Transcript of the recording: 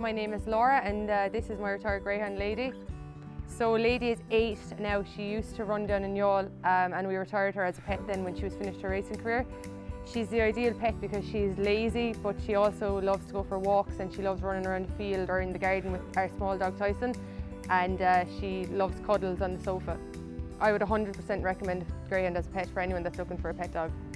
my name is Laura and this is my retired greyhound Lady. So Lady is 8 now. She used to run down in Youghal and we retired her as a pet then when she was finished her racing career. She's the ideal pet because she's lazy, but she also loves to go for walks and she loves running around the field or in the garden with our small dog Tyson, and she loves cuddles on the sofa. I would 100% recommend Greyhound as a pet for anyone that's looking for a pet dog.